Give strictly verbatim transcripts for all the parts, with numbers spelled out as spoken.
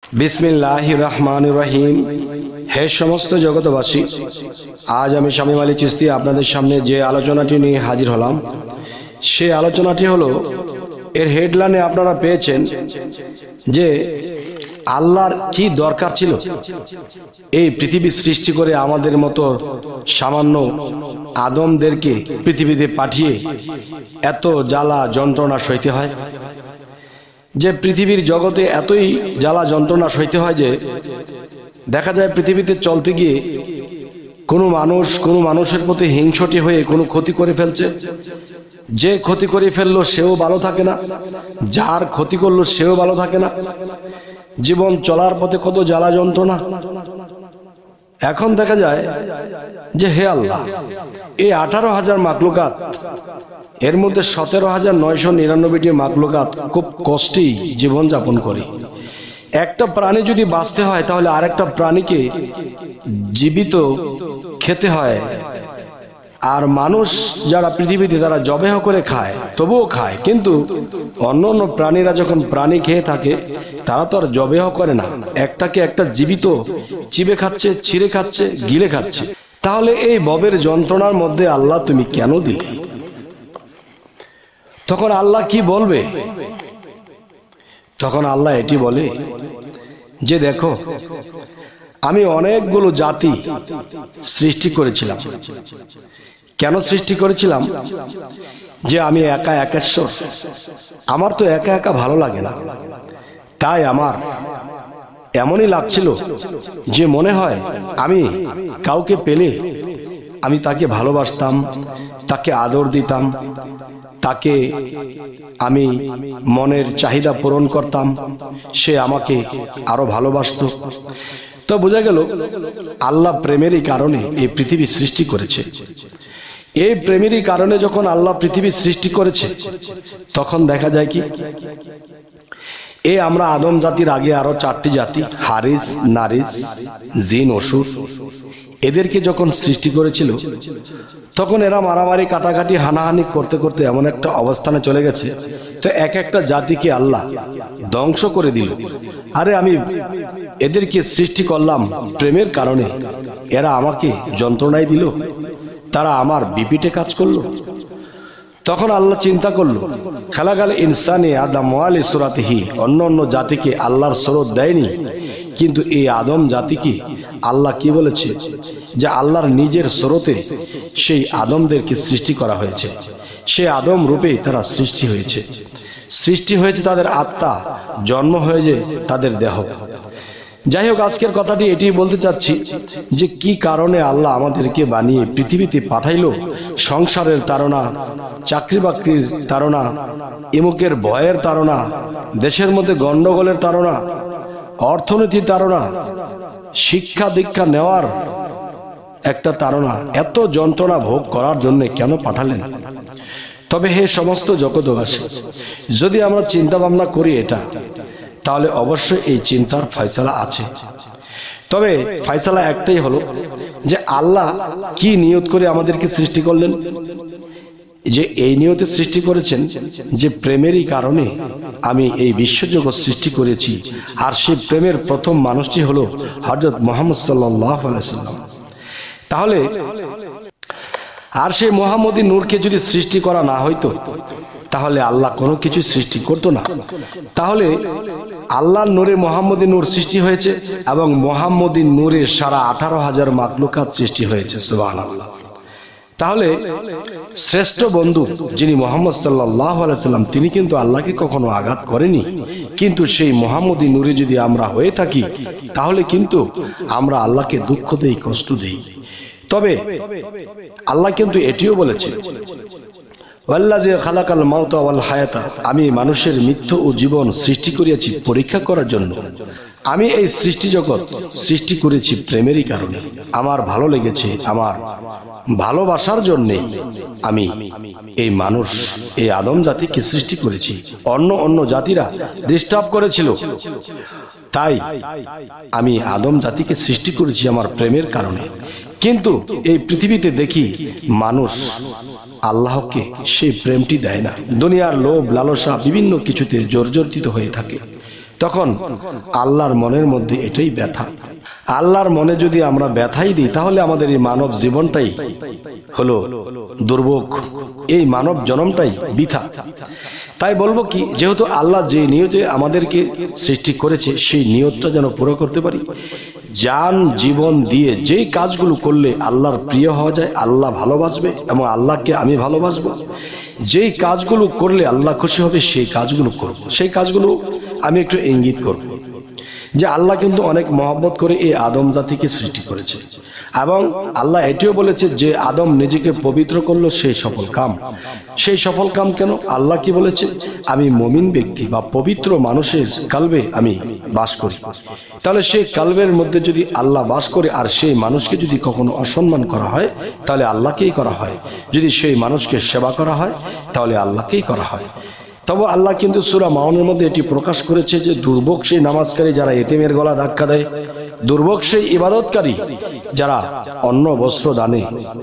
बिस्मिल्लाहिर रहमानिर रहीम। हे समस्त जगतबासी, आज आमी शामीम आली चिश्ती आपनादेर सामने जे आलोचनाटी निये हाजिर हलाम से आलोचनाटी हलो एर हेडलाइने आपनारा पेयेछेन जे आल्लाहर की दरकार छिलो এই পৃথিবী সৃষ্টি করে আমাদের মতো সামান্য আদমদেরকে পৃথিবীতে পাঠিয়ে এত জ্বালা যন্ত্রণা সইতে হয়, যে পৃথিবীর জগতে এতই জ্বালা যন্ত্রণা সইতে হয় যে দেখা যায় পৃথিবীতে চলতে গিয়ে কোনো মানুষ কোনো মানুষের প্রতি হিংসুটে হয়ে কোনো ক্ষতি করে ফেলছে। যে ক্ষতি করে ফেললো সেও ভালো থাকে না, যার ক্ষতি করলো সেও ভালো থাকে না। জীবন চলার পথে কত জ্বালা যন্ত্রণা। এখন দেখা যায় যে হে আল্লাহ, এই আঠারো হাজার মাকলুকাত এর মধ্যে সতেরো হাজার নয়শো নিরানব্বইটি মাকলুকাত খুব কষ্টেই জীবন যাপন করে। একটা প্রাণী যদি বাঁচতে হয় তাহলে আরেকটা প্রাণীকে জীবিত খেতে হয়। আর মানুষ যারা পৃথিবীতে তারা জবেহ করে খায়, তবুও খায়, কিন্তু অন্য অন্য প্রাণীরা যখন প্রাণী খেয়ে থাকে তারা তো আর জবেহ করে না, একটাকে একটা জীবিত চিবে খাচ্ছে, ছিঁড়ে খাচ্ছে, গিলে খাচ্ছে। তাহলে এই ববের যন্ত্রণার মধ্যে আল্লাহ তুমি কেন দিলে? তখন আল্লাহ কি বলবে? তখন আল্লাহ এটি বলে যে দেখো, আমি অনেকগুলো জাতি সৃষ্টি করেছিলাম। কেন সৃষ্টি করেছিলাম? যে আমি একা একেশ্বর, আমার তো একা একা ভালো লাগে না। তাই আমার এমনই লাগছিল যে মনে হয় আমি কাউকে পেলে আমি তাকে ভালোবাসতাম, তাকে আদর দিতাম, তাকে আমি মনের চাহিদা পূরণ করতাম, সে আমাকে আরো ভালোবাসতো। তো বোঝা গেল আল্লাহ প্রেমেরই কারণে এই পৃথিবী সৃষ্টি করেছে। এই প্রেমেরই কারণে যখন আল্লাহ পৃথিবী সৃষ্টি করেছে তখন দেখা যায় কি, এ আমরা আদম জাতির আগে আরো চারটি জাতি, হারিস, নারিস, জিন, অসুর, এদেরকে যখন সৃষ্টি করেছিল তখন এরা মারামারি, কাটাকাটি, হানাহানি করতে করতে এমন একটা অবস্থানে চলে গেছে, তো এক একটা জাতিকে আল্লাহ ধ্বংস করে দিল। আরে আমি এদেরকে সৃষ্টি করলাম প্রেমের কারণে, এরা আমাকে যন্ত্রণাই দিল, তারা আমার বিপিটে কাজ করলো। তখন আল্লাহ চিন্তা করলো, খালাকাল ইনসানে আদম ওয়ালি সুরাতিহি, অন্য অন্য জাতিকে আল্লাহর সুরত দেয়নি, কিন্তু এই আদম জাতিকে আল্লাহ কি বলেছে যে আল্লাহর নিজের সুরতে সেই আদমদেরকে সৃষ্টি করা হয়েছে। সেই আদম রূপেই তারা সৃষ্টি হয়েছে। সৃষ্টি হয়েছে তাদের আত্মা, জন্ম হয়েছে তাদের দেহ। যাই হোক, আজকের কথাটি এটি বলতে চাচ্ছি যে কি কারণে আল্লাহ আমাদেরকে বানিয়ে পৃথিবীতে পাঠাইলো। সংসারের তাড়না, চাকরি বাকরির তাড়না, ইমুকের ভয়ের তাড়না, দেশের মধ্যে গন্ডগোলের তাড়না, অর্থনীতির তাড়না, শিক্ষা দীক্ষা নেওয়ার একটা তাড়না, এত যন্ত্রণা ভোগ করার জন্য কেন পাঠালেন? তবে হে সমস্ত জগতবাসী, যদি আমরা চিন্তা ভাবনা করি এটা, তাহলে অবশ্যই এই চিন্তার ফয়সালা আছে। তবে ফয়সালা একটাই হলো যে আল্লাহ কি নিয়ত করে আমাদেরকে সৃষ্টি করলেন, যে এই নিয়তে সৃষ্টি করেছেন যে প্রেমেরই কারণে আমি এই বিশ্বজগৎ সৃষ্টি করেছি। আর সেই প্রেমের প্রথম মানুষটি হলো হযরত মুহাম্মদ সাল্লাল্লাহু আলাইহি ওয়াসাল্লাম। তাহলে আর সেই মুহাম্মদী নূরকে যদি সৃষ্টি করা না হইতো তাহলে আল্লাহ কোনো কিছু সৃষ্টি করতো না। তাহলে আল্লাহর নূরে মুহাম্মদী নূর সৃষ্টি হয়েছে এবং মুহাম্মদী নূরে সারা আঠারো হাজার মাকলুকাত সৃষ্টি হয়েছে। সুবহানাল্লাহ। তাহলে শ্রেষ্ঠ বন্ধু যিনি মুহাম্মদ সাল্লাল্লাহু আলাইহি ওয়াসাল্লাম, তিনি কিন্তু আল্লাহকে কখনো আঘাত করেনি। কিন্তু সেই মুহাম্মদী নূরে যদি আমরা হয়ে থাকি তাহলে কিন্তু আমরা আল্লাহকে দুঃখ দেই, কষ্ট দেই। তবে আল্লাহ কিন্তু এটিও বলেছে, ওয়াল্লাযী খালাকাল মাউতা ওয়াল হায়াতা, আমি মানুষের মৃত্যু ও জীবন সৃষ্টি করিয়াছি পরীক্ষা করার জন্য। আমি এই সৃষ্টি জগৎ সৃষ্টি করেছি প্রেমেরই কারণে। আমার ভালো লেগেছে, আমার ভালোবাসার জন্যে আমি এই মানুষ, এই আদম জাতিকে সৃষ্টি করেছি। অন্য অন্য জাতিরা ডিস্টার্ব করেছিল, তাই আমি আদম জাতিকে সৃষ্টি করেছি আমার প্রেমের কারণে। কিন্তু এই পৃথিবীতে দেখি মানুষ আল্লাহকে সেই প্রেমটি দেয় না, দুনিয়ার লোভ লালসা বিভিন্ন কিছুতে জর্জরিত হয়ে থাকে। তখন আল্লাহর মনের মধ্যে এটাই ব্যথা। আল্লাহর মনে যদি আমরা ব্যথাই দিই তাহলে আমাদের এই মানব জীবনটাই হলো দুর্ভোগ, এই মানব জন্মটাই বৃথা। তাই বলবো কি, যেহেতু আল্লাহ যে নিয়তে আমাদেরকে সৃষ্টি করেছে সেই নিয়তটা যেন পুরো করতে পারি। জান জীবন দিয়ে যেই কাজগুলো করলে আল্লাহর প্রিয় হওয়া যায়, আল্লাহ ভালোবাসবে এবং আল্লাহকে আমি ভালোবাসবো, যেই কাজগুলো করলে আল্লাহ খুশি হবে সেই কাজগুলো করব। সেই কাজগুলো আমি একটু ইঙ্গিত করব যে আল্লাহ কিন্তু অনেক মহব্বত করে এই আদম জাতিকে সৃষ্টি করেছে এবং আল্লাহ এটিও বলেছে যে আদম নিজেকে পবিত্র করলো সেই সফল কাম। সেই সফল কাম কেন? আল্লাহ কি বলেছে? আমি মুমিন ব্যক্তি বা পবিত্র মানুষের কালবে আমি বাস করি। তাহলে সেই কালবের মধ্যে যদি আল্লাহ বাস করে আর সেই মানুষকে যদি কখনো অসম্মান করা হয় তাহলে আল্লাহকেই করা হয়, যদি সেই মানুষকে সেবা করা হয় তাহলে আল্লাহকেই করা হয়। তবে আল্লাহ কিন্তু সূরা মাউনের মধ্যে এটি প্রকাশ করেছে যে দুর্ভোগ সেই নামাজকারী যারা এতিমের গলা ধাক্কা দেয়, দুর্ভোগ সেই ইবাদতকারী যারা অন্ন বস্ত্র দানে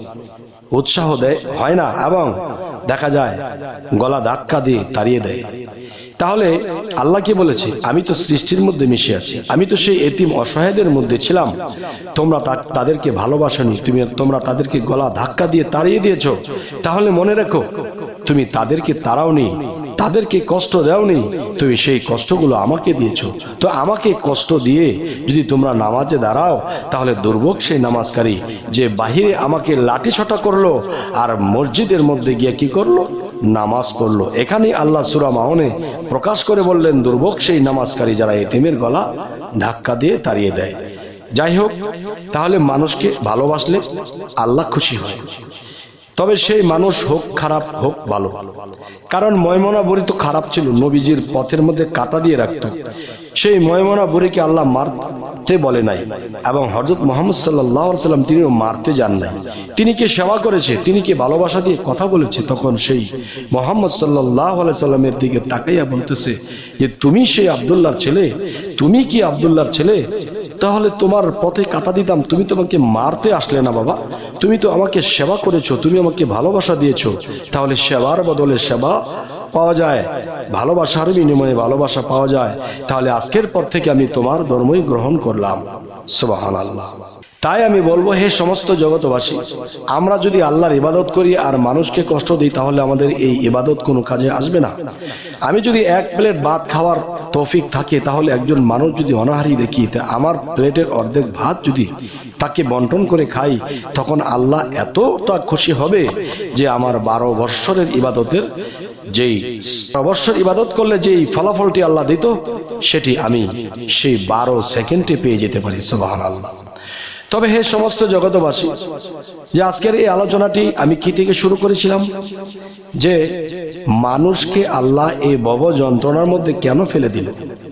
উৎসাহ দেয় হয় না এবং দেখা যায় গলা ধাক্কা দিয়ে তাড়িয়ে দেয়। তাহলে আল্লাহ কি বলেছে? আমি তো সৃষ্টির মধ্যে মিশে আছি, আমি তো সেই এতিম অসহায়দের মধ্যে ছিলাম, তোমরা তাদেরকে ভালোবাসনি, তুমি তোমরা তাদেরকে গলা ধাক্কা দিয়ে তাড়িয়ে দিয়েছো। তাহলে মনে রেখো, তুমি তাদেরকে তাড়াওনি, তাদেরকে কষ্ট দাওনি, তুমি সেই কষ্টগুলো আমাকে দিয়েছো। তো আমাকে কষ্ট দিয়ে যদি তোমরা নামাজে দাঁড়াও তাহলে দুর্ভোগ সেই নামাজকারী যে বাহিরে আমাকে লাঠি ছোটা করলো আর মসজিদের মধ্যে গিয়ে কি করলো? নামাজ পড়লো। এখানেই আল্লাহ সূরা মাউনে প্রকাশ করে বললেন দুর্ভোগ সেই নামাজকারী যারা এতিমের গলা ধাক্কা দিয়ে তাড়িয়ে দেয়। যাই হোক, তাহলে মানুষকে ভালোবাসলে আল্লাহ খুশি হয়। তবে সেই মানুষ হোক খারাপ হোক ভালো, কারণ ময়মনা বুড়ি তো খারাপ ছিল, নবীজির পথের মধ্যে কাঁটা দিয়ে রাখত। সেই ময়মনা বুড়িকে আল্লাহ মারতে বলে নাই এবং হযরত মুহাম্মদ সাল্লাল্লাহু আলাইহি সাল্লাম তিনিও মারতে যান নাই। তিনি কে সেবা করেছে, তিনি কে ভালোবাসা দিয়ে কথা বলেছে। তখন সেই মুহাম্মদ সাল্লাল্লাহু আলাইহি সাল্লামের দিকে তাকাইয়া বলতেছে যে তুমি সেই আব্দুল্লাহর ছেলে, তুমি কি আব্দুল্লাহর ছেলে? তাহলে তোমার পথে কাটা দিতাম, তুমি তো আমাকে মারতে আসলে না বাবা, তুমি তো আমাকে সেবা করেছো, তুমি আমাকে ভালোবাসা দিয়েছো। তাহলে সেবার বদলে সেবা পাওয়া যায়, ভালোবাসার বিনিময়ে ভালোবাসা পাওয়া যায়। তাহলে আজকের পর থেকে আমি তোমার ধর্মই গ্রহণ করলাম। সুবহানাল্লাহ। তাই আমি বলবো, হে সমস্ত জগতবাসী, আমরা যদি আল্লাহর ইবাদত করি আর মানুষকে কষ্ট দিই তাহলে আমাদের এই ইবাদত কোনো কাজে আসবে না। আমি যদি এক প্লেট ভাত খাওয়ার তৌফিক থাকে তাহলে একজন মানুষ যদি অনাহারি দেখি, তা আমার প্লেটের অর্ধেক ভাত যদি তাকে বন্টন করে খাই, তখন আল্লাহ এতটা খুশি হবে যে আমার বারো বৎসরের ইবাদতের যেই বৎসর ইবাদত করলে যেই ফলাফলটি আল্লাহ দিত সেটি আমি সেই বারো সেকেন্ডে পেয়ে যেতে পারি। সুবহানাল্লাহ। তবে হে সমস্ত জগতবাসী, যে আজকের এই আলোচনাটি আমি কি থেকে শুরু করেছিলাম, যে মানুষকে আল্লাহ এই ভব যন্ত্রণার মধ্যে কেন ফেলে দিল।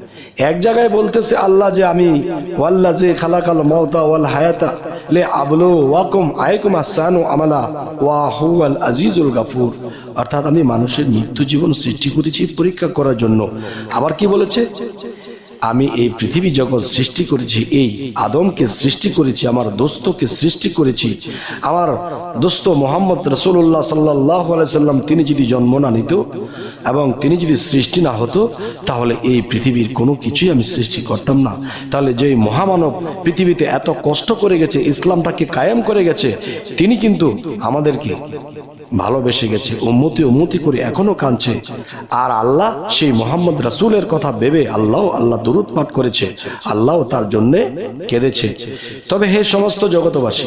এক জায়গায় বলতেছে আল্লাহ যে আমি ওয়াল্লাযী খালাকাল মাউতা ওয়াল হায়াতা লিআবলুওয়াকুম আইকুম আহসানু আমালা ওয়া হুয়াল আজিজুল গাফুর, অর্থাৎ আমি মানুষের মৃত্যু জীবন সৃষ্টি করেছি পরীক্ষা করার জন্য। আবার কি বলেছে? আমি এই পৃথিবী জগৎ সৃষ্টি করেছি, এই আদমকে সৃষ্টি করেছি, আমার দোস্তকে সৃষ্টি করেছি। আমার দোস্ত মোহাম্মদ রাসূলুল্লাহ সাল্লাল্লাহু আলাইহি সাল্লাম তিনি যদি জন্ম না নিত এবং তিনি যদি সৃষ্টি না হতো তাহলে এই পৃথিবীর কোনো কিছুই আমি সৃষ্টি করতাম না। তাহলে যেই মহামানব পৃথিবীতে এত কষ্ট করে গেছে, ইসলামটাকে কায়েম করে গেছে, তিনি কিন্তু আমাদেরকে ভালোবেসে গেছে, উম্মতি উম্মতি করে এখনো কাঁদছে। আর আল্লাহ সেই মোহাম্মদ রাসূলের কথা ভেবে আল্লাহ আল্লাহ দুরূদ পাঠ করেছে, আল্লাহ তার জন্য কেঁদেছে। তবে হে সমস্ত জগতবাসী,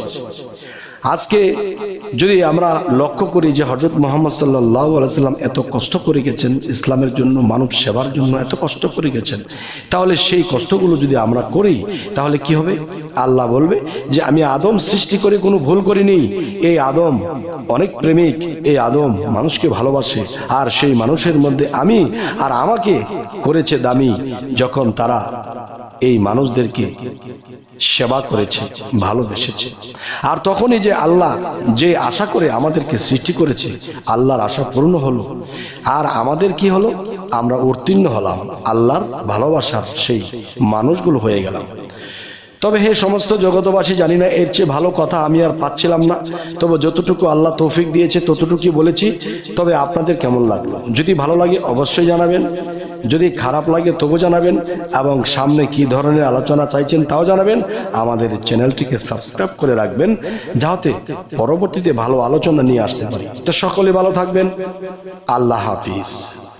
আজকে যদি আমরা লক্ষ্য করি যে হযরত মুহাম্মদ সাল্লাল্লাহু আলাইহি সাল্লাম এত কষ্ট করে গেছেন ইসলামের জন্য, মানব সেবার জন্য এত কষ্ট করে গেছেন, তাহলে সেই কষ্টগুলো যদি আমরা করি তাহলে কি হবে? আল্লাহ বলবে যে আমি আদম সৃষ্টি করে কোনো ভুল করিনি, এই আদম অনেক প্রেমিক, এই আদম মানুষকে ভালোবাসে, আর সেই মানুষের মধ্যে আমি আর আমাকে করেছে দামি যখন তারা এই মানুষদেরকে সেবা করেছে, ভালোবেসেছে। আর তখনই যে আল্লাহ যে আশা করে আমাদেরকে সৃষ্টি করেছে, আল্লাহর আশা পূর্ণ হলো, আর আমাদের কি হলো? আমরা উত্তীর্ণ হলাম, আল্লাহর ভালোবাসার সেই মানুষগুলো হয়ে গেলাম। তবে হে সমস্ত জগতবাসী, জানি না এর চেয়ে ভালো কথা আমি আর পাচ্ছিলাম না, তবে যতটুকু আল্লাহ তৌফিক দিয়েছে ততটুকুই বলেছি। তবে আপনাদের কেমন লাগলো? যদি ভালো লাগে অবশ্যই জানাবেন, যদি খারাপ লাগে তবু জানাবেন, এবং সামনে কি ধরনের আলোচনা চাইছেন তাও জানাবেন। আমাদের চ্যানেলটিকে সাবস্ক্রাইব করে রাখবেন, যাতে পরবর্তীতে ভালো আলোচনা নিয়ে আসতে পারি। তো সকলে ভালো থাকবেন। আল্লাহ হাফিজ।